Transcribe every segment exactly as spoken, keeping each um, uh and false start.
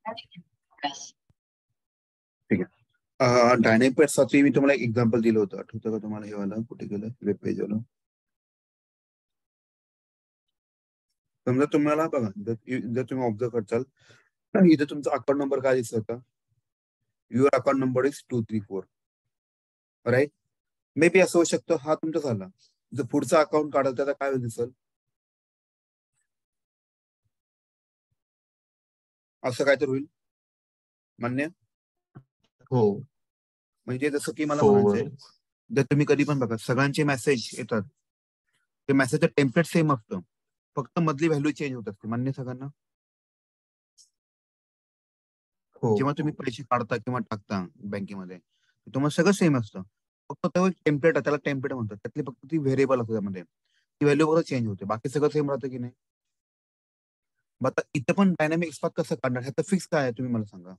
ठीक आहे. डायनेमिक पॅडसाठी मी तुम्हाला एक एक्झाम्पल दिलं होतं, आठवतं का तुम्हाला? हे वाला कुठे गेलं वेब पेज वाला? समजा तुम्हाला बघा, जर तुम्ही ऑब्झर्व करताल इथे तुमचा अकाउंट नंबर काय दिसत होता? Your account number is two three four, right? Maybe असं होऊ शकतं हा तुमचा झाला. जर पुढचा अकाउंट काढाल त्याचा काय दिसल? असं काय तर होईल. मान्य? हो. म्हणजे जसं की मला हो म्हणायचंय, जर तुम्ही कधी पण बघा सगळ्यांचे मेसेज येतात, ते मेसेजचं टेम्पलेट सेम असतं, फक्त मधली व्हॅल्यू चेंज होत असते. मान्य सगळ्यांना? हो जेव्हा तुम्ही पैसे काढता किंवा टाकता बँकेमध्ये, तुम्हाला सगळं सेम असतं, फक्त तो एक टेम्पलेट आहे, त्याला टेम्पलेट म्हणतात. त्यातली फक्त ती व्हेरिएबल असते, त्यामध्ये ती व्हॅल्यू बरोबर चेंज होते, बाकी सगळं सेम राहतं की नाही? मग आता इथं पण डायनामिक एक्सपाथ कसं काढणार? ह्याचं फिक्स काय आहे तुम्ही मला सांगा.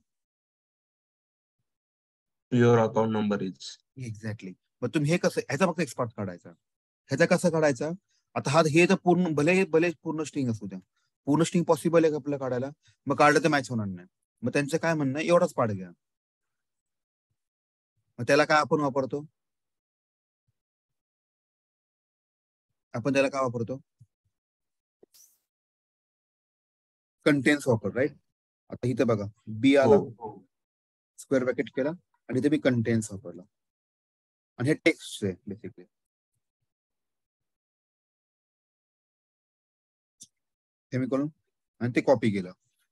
Your account number is. Exactly. मग तुम्ही हे कसं, ह्याचा फक्त एक्सपाथ काढायचा, ह्याचा कसं काढायचा? आता हा हे तर पूर्ण भले भले पूर्ण स्ट्रिंग असू द्या, पूर्ण स्ट्रिंग पॉसिबल आहे का आपल्याला काढायला? मग काढलं तर मॅच होणार नाही. मग त्यांचं काय म्हणणं आहे, एवढाच पाठ घ्या. मग त्याला काय आपण वापरतो? आपण त्याला काय वापरतो? कंटेन्स वापर, राईट? आता इथे बघा, बी हो आला, स्क्वेअर ब्रॅकेट केला, आणि इथे मी कंटेन्स वापरला, आणि हे टेक्स्ट आहे बेसिकली. हे मी करून आणि ते कॉपी केलं.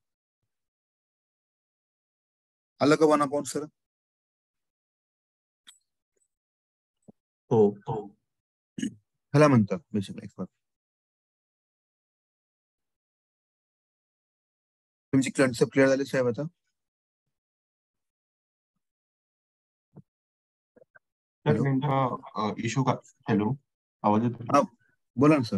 आलं का वन अपॉन सर? हो ह्याला म्हणतात बेसिकली एक्सपाथ. तुमची कन्सेप्ट क्लिअर झाली साहेब आता? तर हॅलो, नेमका इशू का? हॅलो, आवाज येतो? हा बोला ना सर.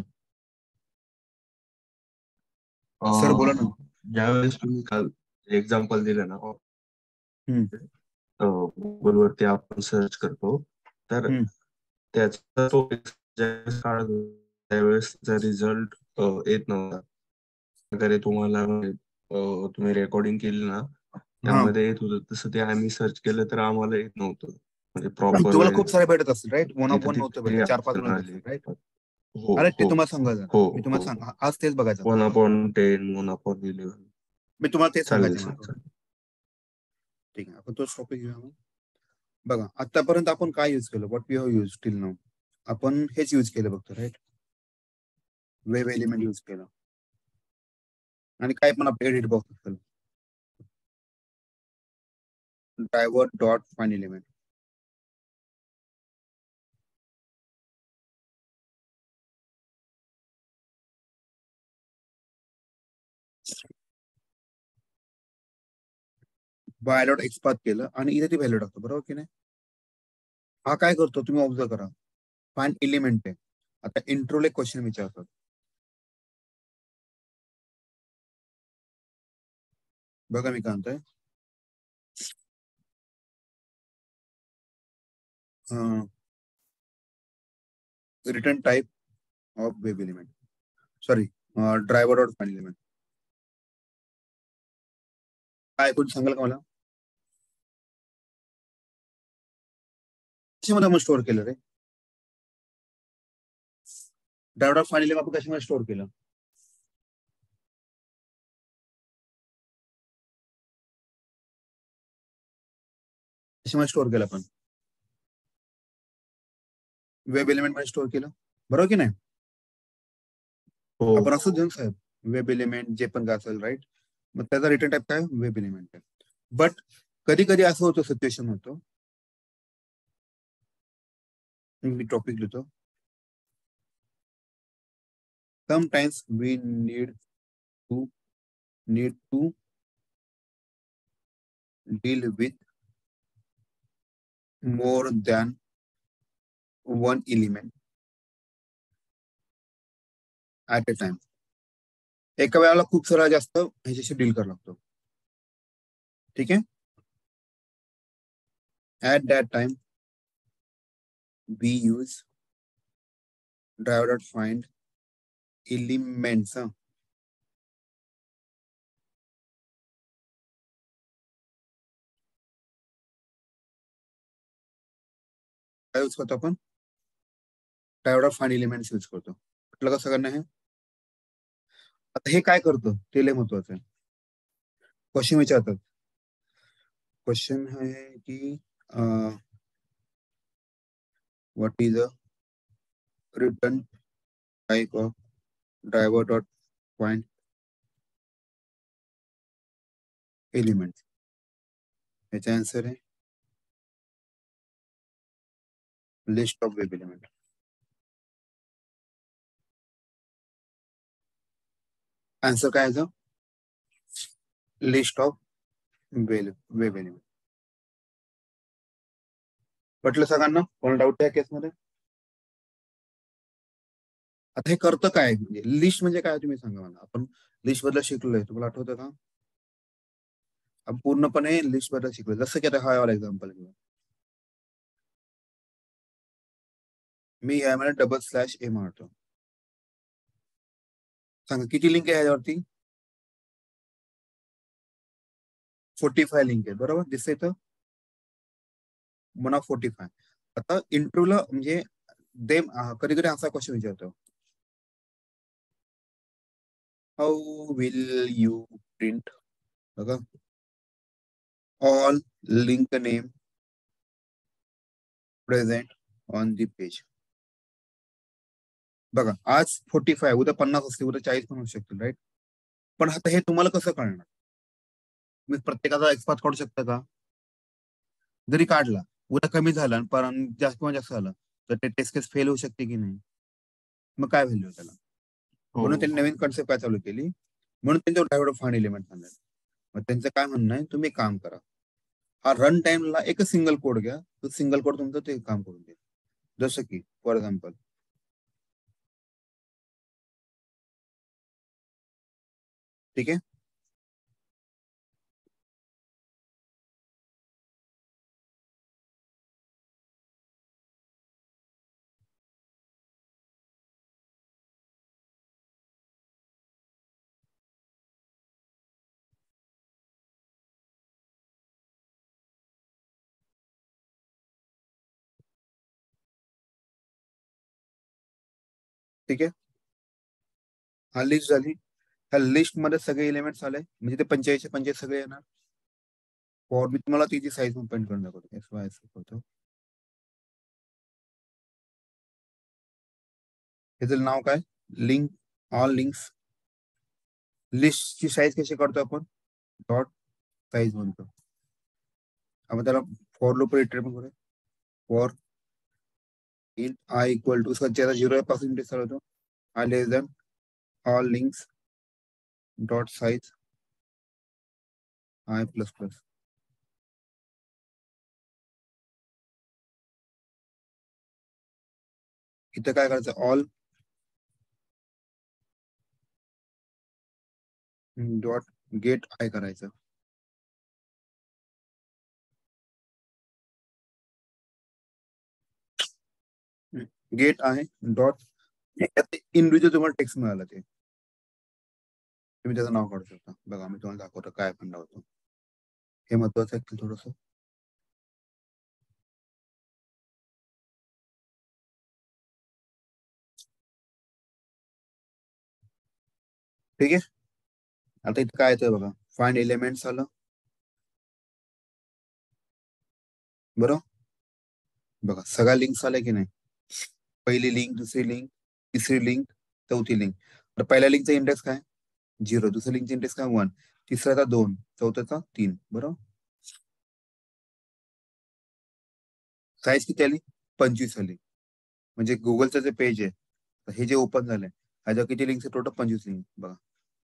सर बोला ना. ज्यावेळेस तुम्ही काल एक्झाम्पल दिलं ना, हम्म, गुगल वरती आपण सर्च करतो, तर हम्म. त्याचा तो ज्यावेळेस काढत होता, त्यावेळेस त्याचा रिझल्ट येत नव्हता वगैरे. तुम्हाला अं, तुम्ही रेकॉर्डिंग केली ना, हा, त्यामध्ये येत होतं. तसं ते आम्ही सर्च केलं तर आम्हाला येत नव्हतं, म्हणजे प्रॉपर तुम्हाला वे. खूप सारे भेटत असतील, राईट? वन ऑफ तिथं वन ती नव्हतं फ्री भेटत, चार पाच ऑप्शन मिळत आली. असतील, राईट? हो अरे ते हो तुम्हाला सांगायचं हो मी तुम्हाला हो सांग आज तेच बघायचं आता. One upon ten, one upon eleven. मी तुम्हाला तेच चालेल सांगायचं सर, मला. चालेल. ठीक आहे, आपण तोच टॉपिक घेऊया मग. बघा आतापर्यंत आपण काय युज केलं, what we have use till now? आपण हेच युज केलं फक्त, राईट? वेब एलिमेंट युज केलं, आणि काय पण आपल्या एडिट बॉक्स असेल, driver dot find element. By dot XPath केलं, आणि इथे ती व्हॅल्यू टाकतो, बरोबर की नाही? हा काय करतो तुम्ही ऑब्झर्व करा, फाइंड एलिमेंट आहे. आता इंट्रोले क्वेश्चन विचारतात, बघा मी काय म्हणतोय. Return type of web element, sorry, driver dot find element. काय कोण सांगाल का मला? कशामध्ये आपण स्टोअर केलं रे? ड्रायव्हर डॉट फाइंड एलिमेंट आपण कशामध्ये स्टोअर केलं? कशामध्ये स्टोअर केलं आपण? वेब एलिमेंट मध्ये स्टोअर केलं, बरोबर की नाही? हो आपण असं देऊ साहेब, वेब एलिमेंट जे पण काय असेल, राईट? मग त्याचा रिटर्न टाइप काय? वेब एलिमेंट आहे. बट कधी कधी असं होतं, सिच्युएशन होतं, मी टॉपिक लिहितो. Sometimes we need to need to deal with more than one element at a time. एका वेळेला खूप सारा जास्त ह्याच्याशी डील करावा लागतो, ठीक आहे? At that time we use driver dot find elements. काय यूज करतो आपण? डायोड ऑफ फाइंड एलिमेंट्स यूज करतो. म्हटलं का सगळ्यांना हे? आता हे काय करतं ते लय महत्वाचं आहे. क्वेश्चन विचारतात. क्वेश्चन आहे की what is a return type of driver dot find element. याचा आन्सर आहे list of web element. Answer काय आहे? List of web web element. म्हटलं सगळ्यांना? कोण डाऊट आहे केसमध्ये? आता हे करतं काय? म्हणजे लिस्ट म्हणजे काय तुम्ही सांगा मला. आपण लिस्ट बद्दल शिकलोय, तुम्हाला आठवतं का? आपण पूर्णपणे लिस्ट बद्दल शिकलो. जसं की आता हा वाला एक्झाम्पल घेऊ. मी यामध्ये डबल स्लॅश ए मारतो. सांगा किती लिंक आहे याच्यावरती? फोर्टी फाय लिंक आहे, बरोबर दिसतंय इथं? म्हणा फोर्टी फाय. आता इंटरव्ह्यूला म्हणजे दे कधी कधी असा क्वेश्चन विचारतो, हाऊ विल यू प्रिंट बघा all link name present on the page. बघा आज फोर्टी फाय, उद्या पन्नास असते, उद्या चाळीस पण होऊ शकतील, राईट? पण आता हे तुम्हाला कसं कळणार? मी प्रत्येकाचा एक्सपाथ काढू शकता का? जरी काढला, उद्या कमी झाला पण जास्त किंवा जास्त झालं तर ते टेस्ट केस फेल होऊ शकते की नाही? मग काय व्हॅल्यू त्याला? म्हणून त्यांनी नवीन कन्सेप्ट काय चालू केली, म्हणून त्यांच्यावर डायोड फाइंड एलिमेंट आणले. मग त्यांचं काय म्हणणं आहे, तुम्ही काम करा, हा रन टाइमला एकच सिंगल कोड घ्या, तो सिंगल कोड तुमचं ते काम करून देईल. जसं की फॉर एक्झाम्पल ठीक आहे. ठीक आहे, हा लिस्ट झाली. ह्या लिस्ट मध्ये सगळे एलिमेंट्स आले म्हणजे ते पंचेचाळीस पंचेचाळीस सगळे येणार. फॉर मी तुम्हाला तिची साईज पण पेंट करून दाखवतो. एक्स वाय करतो. ह्याचं नाव काय? Link all links. लिस्टची साईज कशी करतो आपण? डॉट साईज म्हणतो. आपण त्याला फॉर लूप रिटर्न करूया. For in I equal to ज्याचा झिरो पासून ते चालवतो I less than all links dot size I plus plus. इथं काय करायचं? ऑल डॉट गेट आय करायचं. गेट आहे डॉट इंडिव्हिज्युअल तुम्हाला टेक्स्ट मिळालं ते तुम्ही त्याचं नाव काढू शकता. बघा मी तुम्हाला दाखवतो काय पण लावतो. हे महत्वाचं आहे थोडस. ठीक आहे. आता इथं काय येतंय बघा, फाइंड एलिमेंट्स आलं, बरोबर? बघा सगळ्या लिंक्स आल्या की नाही? पहिली लिंक, दुसरी लिंक, तिसरी लिंक, चौथी लिंक. तर पहिल्या लिंकचा इंडेक्स काय? झिरो. दुसऱ्या लिंकचा इंडेक्स काय? वन. तिसऱ्याचा दोन, चौथ्याचा तीन, बरोबर? साईज किती आली? पंचवीस आली. म्हणजे गुगलचं जे पेज आहे हे जे ओपन झालंय ह्याच्या किती लिंक्स? टोटल पंचवीस लिंक. बघा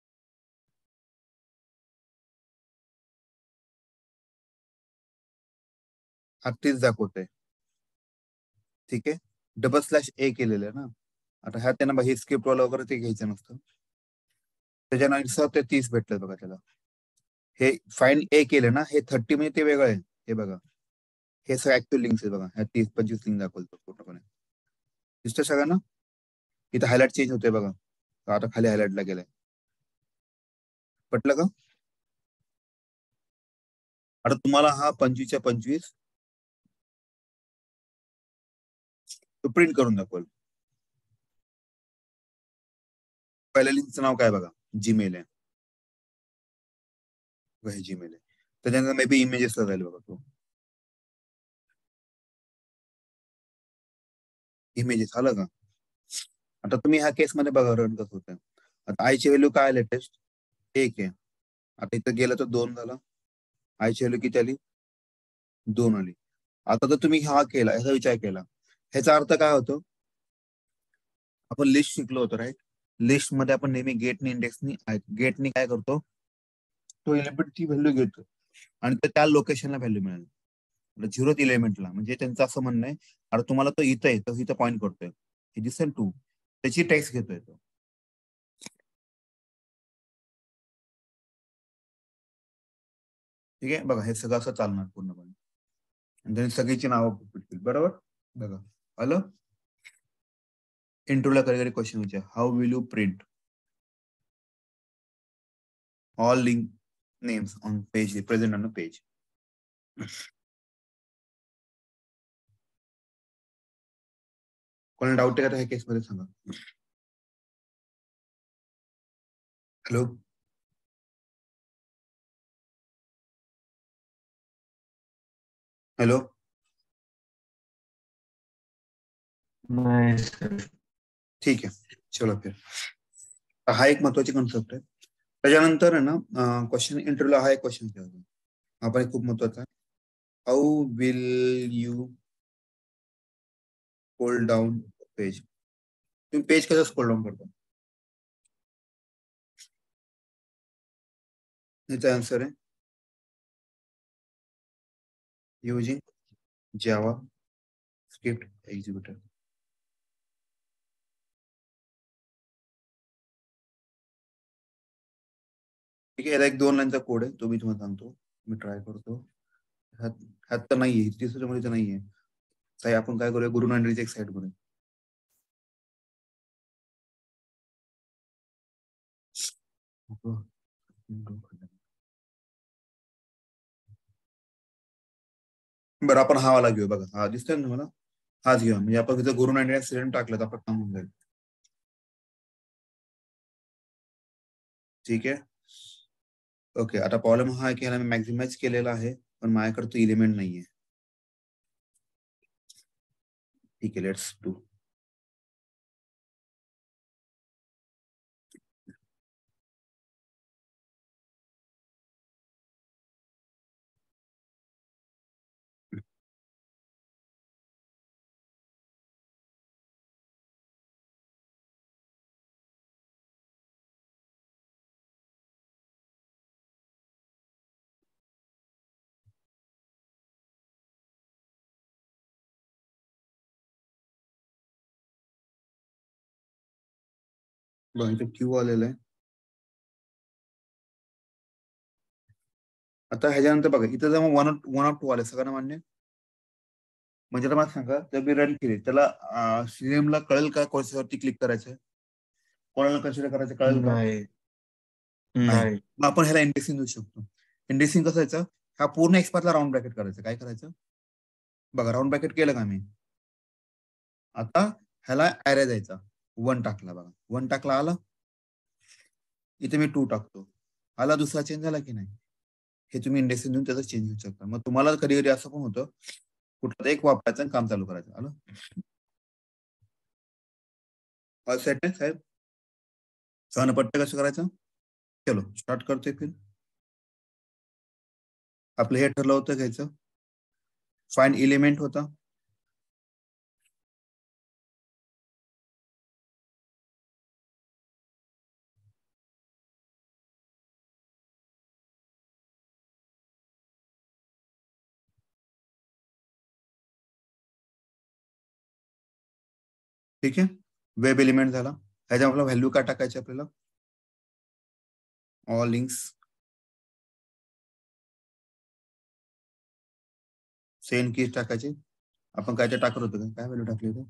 हा तीच दाखवत आहे. ठीक आहे, डबल स्लॅश ए केलेलं आहे ना. आता ह्या त्यांना हे स्क्रिप्ट वाला वगैरे ते घ्यायचं नसतं. त्याच्यानंतर ते तीस भेटलं बघा त्याला. हे फाईन ए केलं ना, हे थर्टी म्हणजे ते वेगळं आहे. हे बघा हे सगळं ऍक्टिव्ह लिंक्स आहे बघा. ह्या तीस पंचवीस लिंक दाखवतो पूर्णपणे. दिसतं सगळ्यांना? इथं हायलाइट चेंज होते बघा, आता खाली हायलाइटला गेलाय. पटलं का? आता तुम्हाला हा पंचवीसच्या पंचवीस तो प्रिंट करून दाखवल. पहिल्या लिंकचं नाव काय बघा, जीमेल आहे. हे जीमेल आहे. त्याच्यानंतर मे बी इमेजेसला जाईल बघा तो. इमेजेस आलं का? आता तुम्ही ह्या केसमध्ये बघा रन कसं होतं. आता आयची व्हॅल्यू काय लेटेस्ट एक आहे. आता इथं गेलं तर दोन झाला. आयची व्हॅल्यू किती आली? दोन आली. आता जर तुम्ही हा केला, ह्याचा विचार केला, ह्याचा अर्थ काय होतो? आपण लिस्ट शिकलो होतो राईट. लिस्ट मध्ये आपण नेहमी गेटनी इंडेक्सनी गेटनी काय करतो, तो एलिमेंटची व्हॅल्यू घेतो आणि त्या लोकेशनला व्हॅल्यू मिळेल झिरोथ इलेमेंटला. म्हणजे त्यांचं असं म्हणणं आहे, अरे तुम्हाला तो इथं आहे, तो इथं पॉईंट करतोय, हे दिसेल टू, त्याची टेक्स्ट घेतोय तो. ठीक आहे बघा, हे सगळं असं चालणार पूर्णपणे. आणि सगळीची नावं भेटतील बरोबर. बघा आलं. इंट्रोला कधी क्वेश्चन विचार, how will you print all link names on page present on page. कोणाला डाऊट आहे का ह्या केसमध्ये सांगा. हॅलो हॅलो नाही सर. ठीक आहे चलो फिर. हा एक महत्वाची कॉन्सेप्ट आहे. त्याच्यानंतर आहे ना क्वेश्चन इंटरव्ह्यूला हा एक क्वेश्चन ठेवतो, हा पण खूप महत्वाचा आहे. How will you scroll down page. तुम्ही पेज कसं स्क्रोल डाऊन करता? याचा आन्सर आहे युजिंग जावा स्क्रिप्ट एक्झिक्युटर. ठीक आहे, याला एक दोन लाईनचा कोड आहे, तो मी तुम्हाला सांगतो, मी ट्राय करतो. ह्यात ह्यात तर नाहीये, तिसऱ्यामध्ये तर नाहीये. साई आपण काय करूया, गुरु नांदेडची एक साईड करूया. बरं आपण हा वाला घेऊ बघा, हा दिसतोय ना मला, हाच घेऊ. म्हणजे आपण तिथं गुरु नांदेड सिलेंट टाकलं तर आपण काम होऊन जाईल. ठीक आहे ओके. आता प्रॉब्लेम हा आहे की ह्याला मी मॅक्झिमाइज केलेला आहे, पण माझ्याकडे तो इलिमेंट नाहीये. ठीक आहे लेट्स डू. बघा इथे क्यू आलेला आहे. आता ह्याच्यानंतर बघा इथं जर वन वन ऑफ टू आले, सगळ्यांना मान्य? म्हणजे मला सांगा, जर मी रन केली त्याला सीएमला कळेल का कोर्सवरती क्लिक करायचं, कोणाला कन्सिडर करायचं कळेल का? नाही नाही. नाही. मग आपण ह्याला इंडेक्सिंग देऊ शकतो. इंडेक्सिंग कसं यायचं, हा पूर्ण एक्सपाथला राऊंड ब्रॅकेट करायचं. काय करायचं बघा, राऊंड ब्रॅकेट केलं का मी. आता ह्याला ऍरे द्यायचा, वन टाकला बघा, वन टाकला आला, इथे मी टू टाकतो, आला. दुसरा चेंज झाला की नाही, हे तुम्ही इंडेक्सिंग देऊन त्याचा चेंज घेऊ शकता. मग तुम्हाला कधी कधी असं पण होतं, कुठलं एक वापरायचं आणि काम चालू करायचं. आलं ऑल सेट आहे साहेब, सहन पट्ट कसं करायचं. चलो स्टार्ट करतोय फिर. आपलं हे ठरलं होतं घ्यायचं, फाइंड एलिमेंट होता. ठीक आहे, वेब एलिमेंट झाला. ह्याच्या आपला व्हॅल्यू काय टाकायची आपल्याला, ऑल लिंक्स सेंड कीज टाकायची. आपण काय ते टाकत होतो, काय व्हॅल्यू टाकली होती,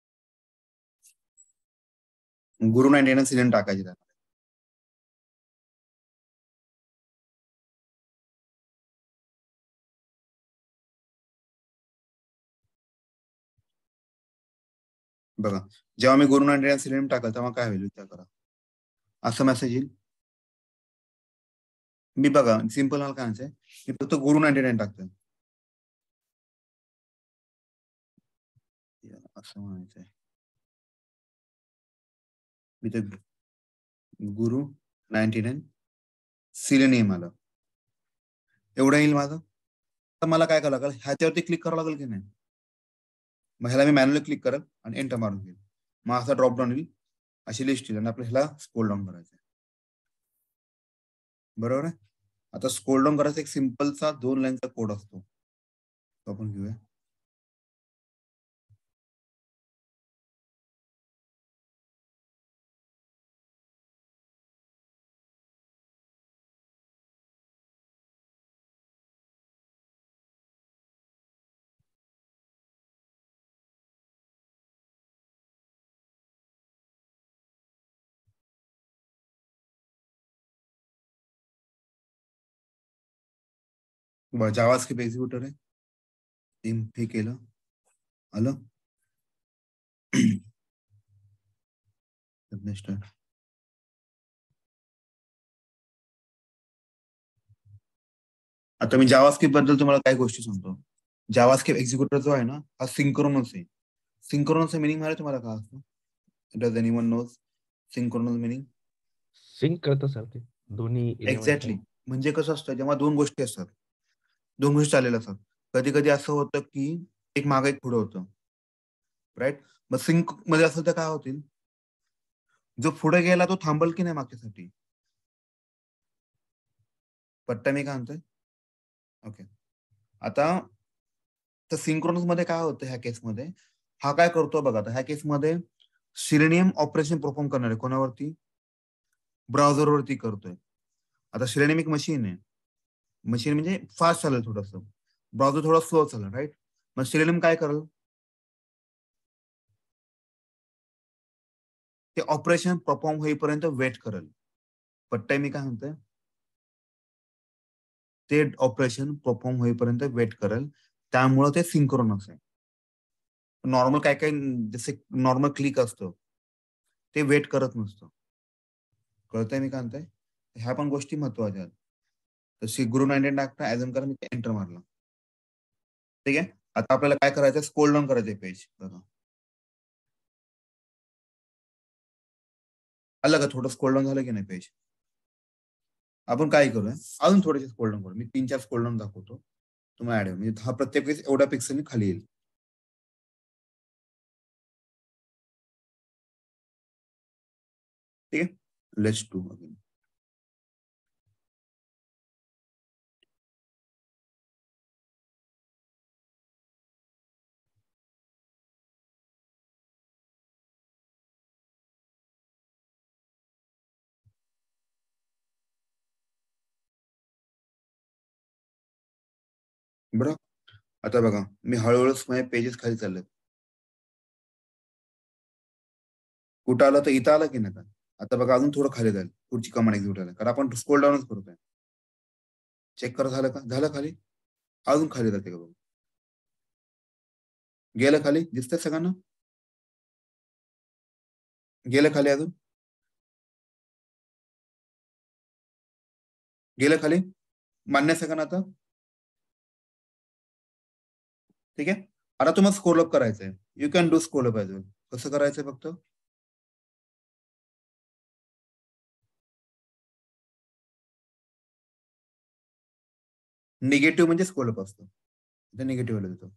गुरु नाईन सिलेंट टाकायची. बघा, जेव्हा मी गुरु नाईन्टी नाईन सिलेनियम टाकल तेव्हा काय होईल विचार करा. असं मेसेज येईल. मी बघा सिंपल मला काय म्हणायचंय, मी फक्त गुरु नाईन्टी नाईन टाकतोय. असं म्हणायचंय मी ते गुरु नाईन्टी नाईन सिलेनियम आलं, एवढं येईल माझं. तर मला काय करावं लागेल, ह्याच्यावरती क्लिक करावं लागेल की नाही. मग ह्याला मी मॅन्युअली क्लिक करेल आणि एंटर मारून घेईल. मग असा ड्रॉप डाऊन येईल, अशी लिस्ट येईल आणि आपल्याला ह्याला स्क्रोल डाऊन करायचं आहे. बरोबर आहे. आता स्क्रोल डाऊन करायचा एक सिंपलचा दोन लाईनचा कोड असतो, तो आपण घेऊया. जावास्क्रिप्ट एक्झिक्युटर आहे, हे केलं, आलं. आता मी जावास्क्रिप्ट बद्दल तुम्हाला काही गोष्टी सांगतो. जावास्क्रिप्ट एक्झिक्युटर जो आहे ना, हा सिंक्रोनस आहे. सिंक्रोनस मिनिंग माहिती तुम्हाला काय असतं? Does anyone knows synchronous meaning? Sync करत सर ते दोन्ही एक्झॅक्टली. म्हणजे कसं असतं, जेव्हा दोन गोष्टी असतात, दोन गोष्टी चाललेल्या असतात, कधी कधी असं होतं की एक मागे एक पुढे होतं, राईट. मग सिंक मध्ये असेल तर काय होतील, जो पुढे गेला तो थांबल की नाही मागच्यासाठी. पट्टा मी काय म्हणतोय. ओके. आता तर सिंक्रोनस मध्ये काय होतं ह्या केसमध्ये, हा काय करतो बघा. आता ह्या केसमध्ये सिलेनियम ऑपरेशन परफॉर्म करणार आहे कोणावरती, ब्राउझरवरती करतोय. आता सिलेनियम एक मशीन आहे, मशीन म्हणजे फास्ट चालेल थोडस, ब्राउझर थोडा स्लो चालेल, राईट. मग सिलेनियम काय करेल, ते ऑपरेशन परफॉर्म होईपर्यंत वेट करेल. पट्टाय मी काय म्हणतोय, ते ऑपरेशन परफॉर्म होईपर्यंत वेट करेल, त्यामुळं ते सिंक्रोनस आहे. नॉर्मल काय काय जसे नॉर्मल क्लिक असतं ते वेट करत नसतं. कळतंय मी काय म्हणतोय. ह्या पण गोष्टी महत्वाच्या आहेत. तर गुरु नाईन्टी नाईन टाकता ऍझम करा, मी एंटर मारला. ठीक आहे. आता आपल्याला काय करायचं, स्क्रोल डाऊन करायचं पेज. बघा आलं का, थोडं स्क्रोल डाऊन झालं की नाही पेज. आपण काय करूया, अजून थोडेसे स्क्रोल डाऊन करू. मी तीन चार स्क्रोल डाऊन दाखवतो तुम्हाला ऍड, म्हणजे हा प्रत्येक वेळेस एवढ्या पिक्सेलनी खाली येईल. ठीक आहे. Let's do again. बरं, आता बघा मी हळूहळू माझे पेजेस खाली चाललेत. कुठं आलं तर इथं आलं की नाही. आता बघा अजून थोडं खाली जाईल, पुढची कमांड एक्झिक्यूट आला, कारण आपण स्क्रोल डाऊनच करतोय. चेक करा, झालं का, झालं खाली. अजून खाली जाते का बघा, गेलं खाली, दिसतंय सगळ्यांना, गेलं खाली, अजून गेलं खाली. मान्य सगळ्यांना आता. ठीक आहे. आता तुम्हाला स्क्रोल अप करायचंय, you can do scroll up. कसं करायचंय फक्त, निगेटिव्ह म्हणजे स्क्रोल अप असतं, ते निगेटिव्ह देतो.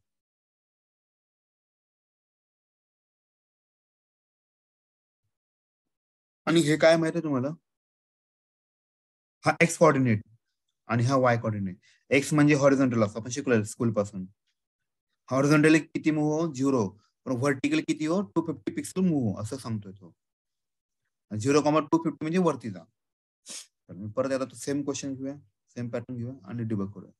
आणि हे काय माहिती आहे तुम्हाला, हा एक्स कॉर्डिनेट आणि हा वाय कॉर्डिनेट. एक्स म्हणजे हॉरिझॉन्टल असतो, आपण शिकलो स्कूल पासून. हॉरिझॉन्टली किती मूव्ह हो, झिरो. पण व्हर्टिकली किती हो, टू फिफ्टी पिक्सल मूव्ह हो, असं सांगतोय तो. झिरो कॉमा टू फिफ्टी म्हणजे वरती जा. परत आता सेम क्वेश्चन घेऊया, सेम पॅटर्न घेऊया आणि डिबग करूया.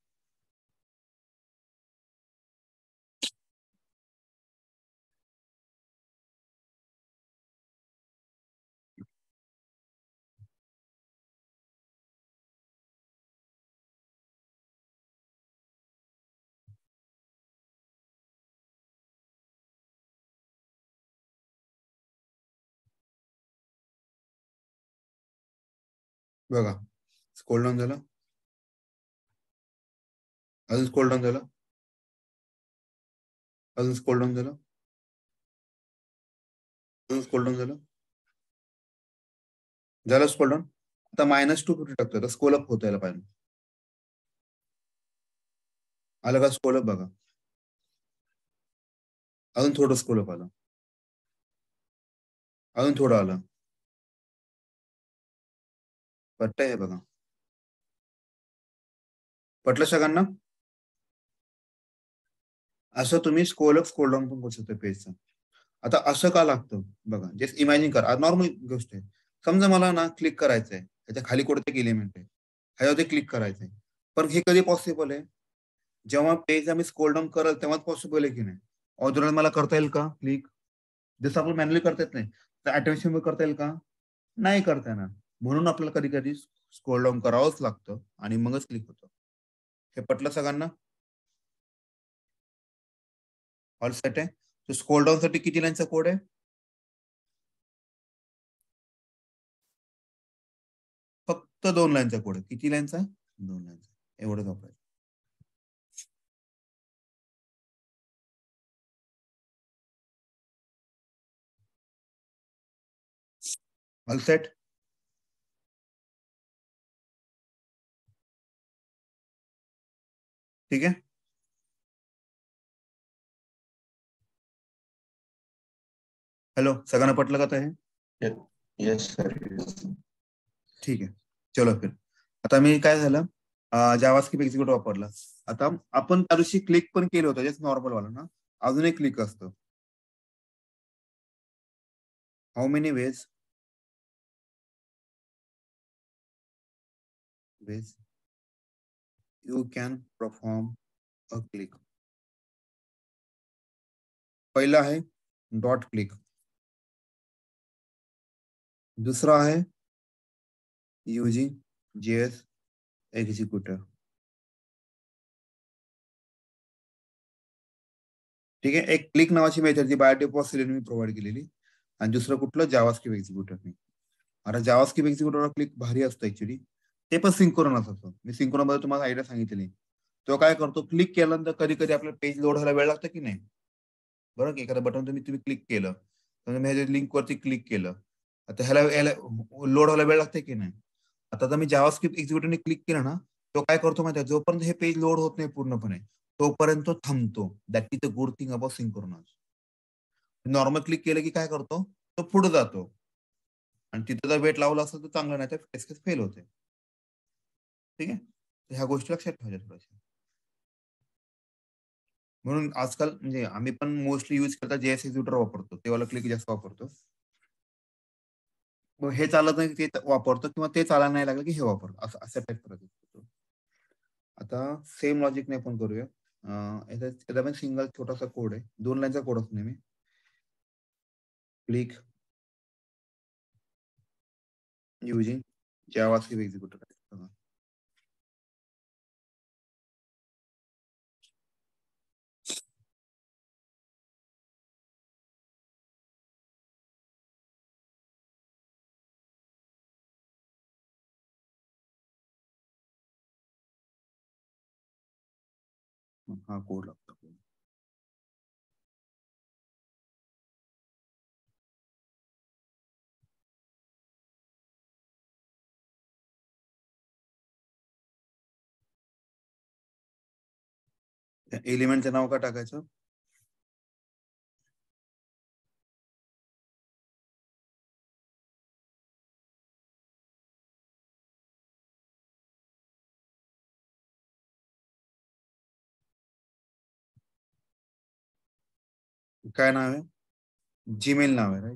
बघा स्क्रोल डाऊन झालं, अजून स्क्रोल डाऊन झालं, अजून स्क्रोल डाऊन झालं, अजून स्क्रोल डाऊन झालं, झालं स्क्रोल डाऊन. आता मायनस टू फिफ्टी टाकतो, स्क्रोल अप होत यायला पाहिजे. आलं का स्क्रोल अप? बघा अजून थोडं स्क्रोल अप आलं, अजून थोडं आलं. पट्ट आहे बघा, पटलं सगळ्यांना? असं तुम्ही स्क्रोल अप स्क्रोल डाऊन पण करू शकता पेजचं. आता असं का लागतं बघा, जस्ट इमॅजिन करा, नॉर्मल गोष्ट आहे. समजा मला ना क्लिक करायचंय, त्याच्या खाली कोणते एलिमेंट आहे, ह्याच्यावरती क्लिक करायचंय, पण हे कधी पॉसिबल आहे? जेव्हा पेज आम्ही स्क्रोल डाऊन करेल तेव्हाच पॉसिबल आहे की नाही? ऑदरवाईज मला करता येईल का क्लिक? जसं आपण मॅन्युअली करता येत नाही, तर ऑटोमेशन करता येईल का? नाही करता येणार. म्हणून आपल्याला कधी कधी स्क्रोल डाऊन करावंच लागतं आणि मगच क्लिक होतं. हे पटलं सगळ्यांना? ऑल सेट आहे. तो स्क्रोल डाऊन साठी किती लाईनचा कोड आहे? फक्त दोन लाईनचा कोड आहे. किती लाईनचा? दोन लाईनचा. एवढंच वापरायचं. All set. ठीक आहे. हॅलो, सगळ्यांना पटलं का हे? Yes sir. ठीक आहे, चलो फिर. आता मी काय झालं, जावास्क्रिप्ट एक्झिक्यूट वापरला. आता आपण त्या दिवशी क्लिक पण केलं होतं, जस्ट नॉर्मल वाला ना. अजून एक क्लिक असतं. How many ways ways you can perform a click. पहिला आहे डॉट क्लिक, दुसरा आहे युजिंग जेएस एक्झिक्युटर. ठीक आहे. एक क्लिक नावाची मेथड जी बाय डिफॉल्ट मी प्रोव्हाइड केलेली, आणि दुसरं कुठलं जावास्क्रिप्ट एक्झिक्युटर. आता जावास्क्रिप्ट एक्झिक्युटर क्लिक भारी असतं ऍक्च्युली, ते पण सिंक्रोनस असतं. मी सिंक्रोनस मध्ये तुम्हाला आयडिया सांगितलेली. तो काय करतो, क्लिक केल्यानंतर कधी कधी आपल्याला पेज लोड व्हायला वेळ लागतं की नाही? बरोबर की एखादं बटन तुम्ही तुम्ही क्लिक केलं, लिंक वरती क्लिक केलं, आता ह्याला ह्याला लोड व्हायला वेळ लागते की नाही? आता जर मी जावास्क्रिप्ट एक्झिक्युटरने क्लिक केलं ना, तो काय करतो माहिती आहे, जोपर्यंत हे पेज लोड होत नाही पूर्णपणे तोपर्यंत तो थांबतो. That is the good thing about synchronous. Normal click केलं की काय करतो, तो पुढे जातो, आणि तिथं जर वेट लावला असेल तर चांगलं, नाही तर फेल होते. ठीक आहे, ह्या गोष्टी लक्षात ठेवायच्या थोड्याशा. म्हणून आजकाल म्हणजे आम्ही पण मोस्टली युज करता जेएस एक्झिक्युटर वापरतो, तेव्हा क्लिक जास्त वापरतो. मग हे चालत नाही ते वापरतो, किंवा ते चालायला नाही लागलं की हे वापरतो, असं असं टाईप करतो. आता सेम लॉजिक ने आपण करूया. त्याचा पण सिंगल छोटासा कोड आहे, दोन लाईनचा कोड असतो नेहमी. Click using JavaScript executor. हा कोड लागतो. एलिमेंटचं नाव काय टाकायचं? काय नाव आहे? जीमेल नाव आहे, राईट?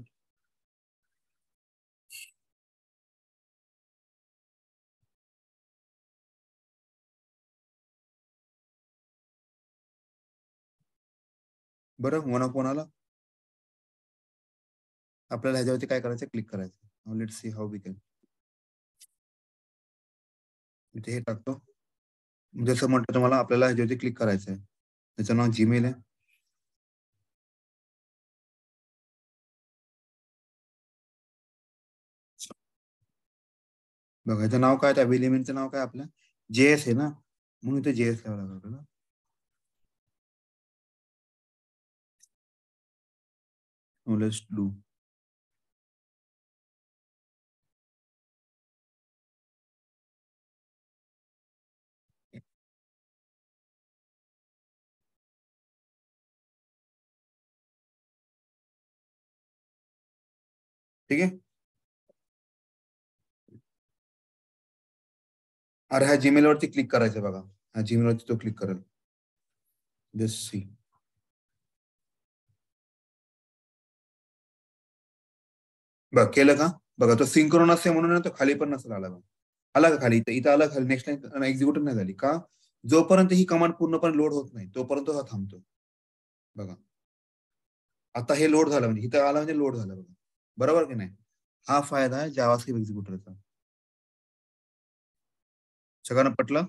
बरं, मला कोणाला आपल्याला ह्याच्यावरती काय करायचं, क्लिक करायचं. Let's see how we can. इथे हे टाकतो, जसं म्हटलं तुम्हाला आपल्याला ह्याच्यावरती क्लिक करायचं आहे. त्याचं नाव जीमेल आहे. बघा याचं नाव काय, त्या एलिमेंटचं नाव काय आपलं जेएस आहे ना, म्हणून इथे जेएस लावावं लागलं आपल्याला. Let's do. ठीक आहे. अरे ह्या जीमेल वरती क्लिक करायचं बघा, हा जीमेल वरती तो क्लिक करेल. Just see. बघ केलं का, बघा तो सिंक्रोनस आहे म्हणून तो खाली पण नसेल आला. आला का खाली, इथं आला खाली, नेक्स्ट लाईन एक्झिक्यूट नाही झाली का, जोपर्यंत ही कमांड पूर्णपणे लोड होत नाही तोपर्यंत हा थांबतो. बघा आता हे लोड झालं, म्हणजे इथं आला म्हणजे लोड झालं बघा, बरोबर की नाही. हा फायदा आहे जावास्क्रिप्ट एक्झिक्युटरचा. सगळ्यांना पटलं.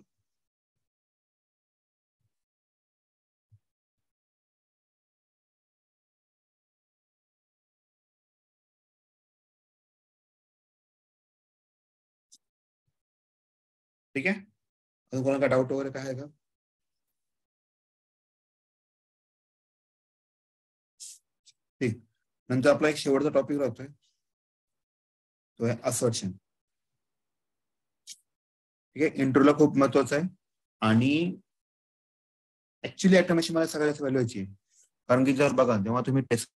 ठीक आहे. अजून कोणाला काय डाऊट वगैरे काय आहे का. ठीक. नंतर आपला एक शेवटचा टॉपिक राहतोय, तो आहे असर्शन. ठीक आहे. इंट्रोला खूप महत्वाचं आहे आणि ऍक्च्युली ऑटोमेशन मला सगळ्यात व्हॅल्यूची आहे, कारण की जर बघा जेव्हा तुम्ही टेस्ट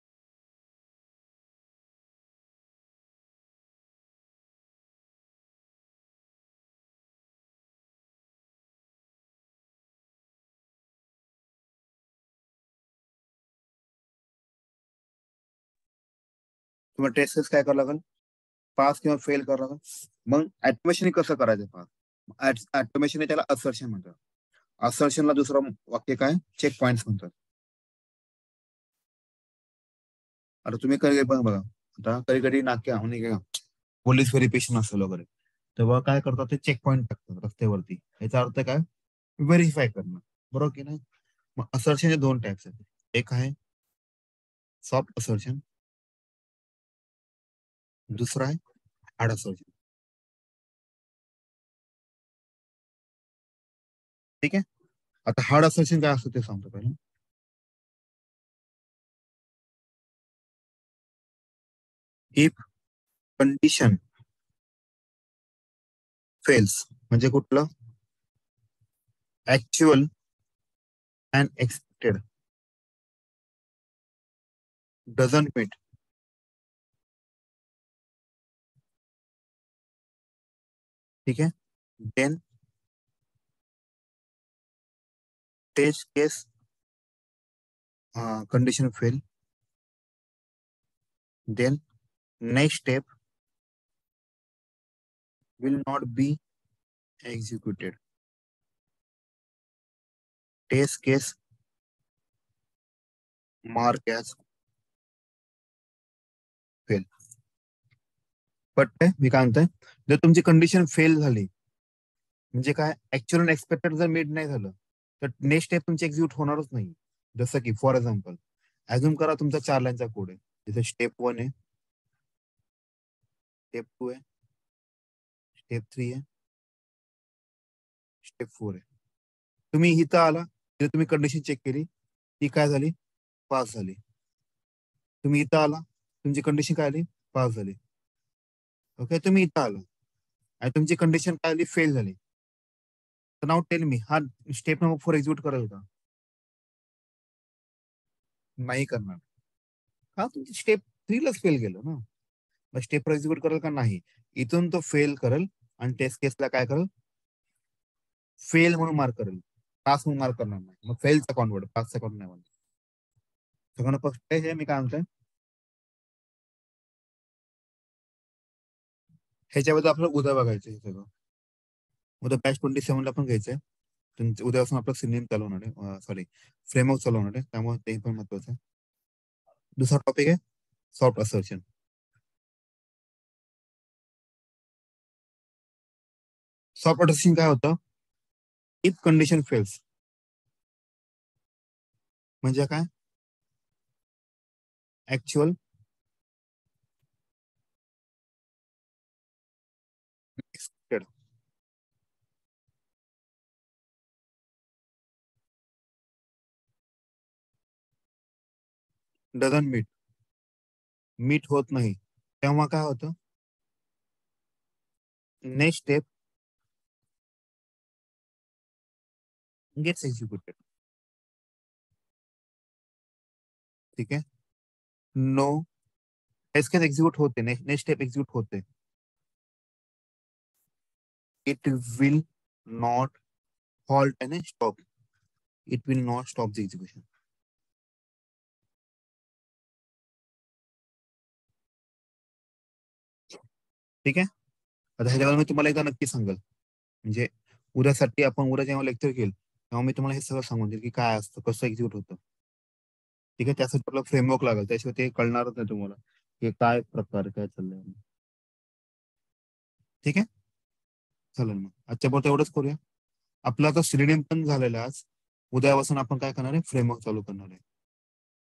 तुम्हाला टेस्ट केस काय करावं लागेल, पास किंवा फेल करावं लागेल. मग ऑटोमेशन कसं करायचं पास, ऑटोमेशन त्याला असर्शन म्हणतात. असर्शनला दुसरं वाक्य काय, चेक पॉइंट म्हणतात. आता तुम्ही कधी पण बघा, आता कधी कधी नाक्या म्हणजे पोलीस व्हेरिफिकेशन असेल वगैरे, तेव्हा काय करतात ते चेक पॉइंट टाकतात रस्त्यावरती. याचा अर्थ काय, व्हेरीफाय करणं, बरोबर की नाही. मग असर्शनचे दोन टाइप्स आहेत, एक आहे सॉफ्ट असर्शन, दुसरा आहे हार्ड असर्शन. ठीक आहे. आता हार्ड असर्शन काय असतं ते सांगतो पहिलं. इफ कंडिशन फेल्स, म्हणजे कुठलं, actual and expected doesn't meet. ठीक आहे. Then test case condition fail, then next step will not be executed. Test case mark as fail. पण मी काय म्हणतोय, जर तुमची कंडिशन फेल झाली म्हणजे काय, ऍक्च्युअल एक्सपेक्टेड जर मीट नाही झालं तर नेक्स्ट स्टेप तुमची एक्झिक्यूट होणारच नाही. जसं की फॉर एक्झाम्पल अजून करा तुमचा चार लाईनचा कोड आहे, जसं स्टेप वन आहे, स्टेप टू आहे, स्टेप थ्री आहे, स्टेप फोर आहे. तुम्ही इथं आला, तुम्ही कंडिशन चेक केली, ती काय झाली, पास झाली. तुम्ही इथं आला, तुमची कंडिशन काय आली, पास झाली. ओके. तुम्ही इथं आला आणि तुमची कंडिशन काय आली, फेल झाली. तर नाव टेल मी, हा स्टेप नंबर फोर एक्झिक्यूट करेल का, नाही करणार. हा तुमची स्टेप थ्री लाच फेल गेलं ना, मग स्टेप फोर एक्झिक्यूट करेल का, नाही. इथून तो फेल करेल आणि टेस्ट केसला काय करेल, फेल म्हणून मार्क करेल, पास म्हणून मार्क करणार नाही. मग फेलचा कॉन्वर्ट, पासचा कॉन्वर्ट नाही म्हणत. सगळं फक्त हे मी काय म्हणतोय, ह्याच्याबद्दल आपल्याला उद्या बघायचं हे सगळं. उद्या बॅच ट्वेंटी सेव्हनला पण घ्यायचंय. उद्यापासून आपलं सिनियम चालू होणार आहे, सॉरी फ्रेमवर्क चालू होणार आहे, त्यामुळे ते पण महत्वाचं आहे. दुसरा टॉपिक आहे सॉफ्ट असर्शन. सॉफ्ट असर्शन काय होतं, इफ कंडिशन फेल्स म्हणजे काय, ऍक्च्युअल डझंट मीट मीट होत नाही, तेव्हा काय होतं, नेक्स्ट स्टेप गेट्स एक्झिक्युटेड. ठीक आहे. नो टेस्ट केस एक्झिक्यूट होते, नेक्स्ट स्टेप एक्झिक्यूट होते, इट विल नॉट हॉल्ट आणि stop, it will not stop the execution. ठीक आहे. आता ह्याच्यावर मी तुम्हाला एकदा नक्की सांगेल, म्हणजे उद्यासाठी आपण उद्या जेव्हा लेक्चर घेईल तेव्हा मी तुम्हाला हे सगळं सांगून देईल की काय असतं, कसं एक्झिक्यूट होतं. ठीक आहे. त्यासाठी आपला फ्रेमवर्क लागेल, त्याशिवाय ते कळणारच नाही तुम्हाला की काय प्रकार काय चाललंय. ठीक आहे. चालेल, मग आजच्या पुरतं एवढंच करूया. आपला आता सिलेडियम पण झालेला आज. उद्यापासून आपण काय करणार आहे, फ्रेमवर्क चालू करणार आहे.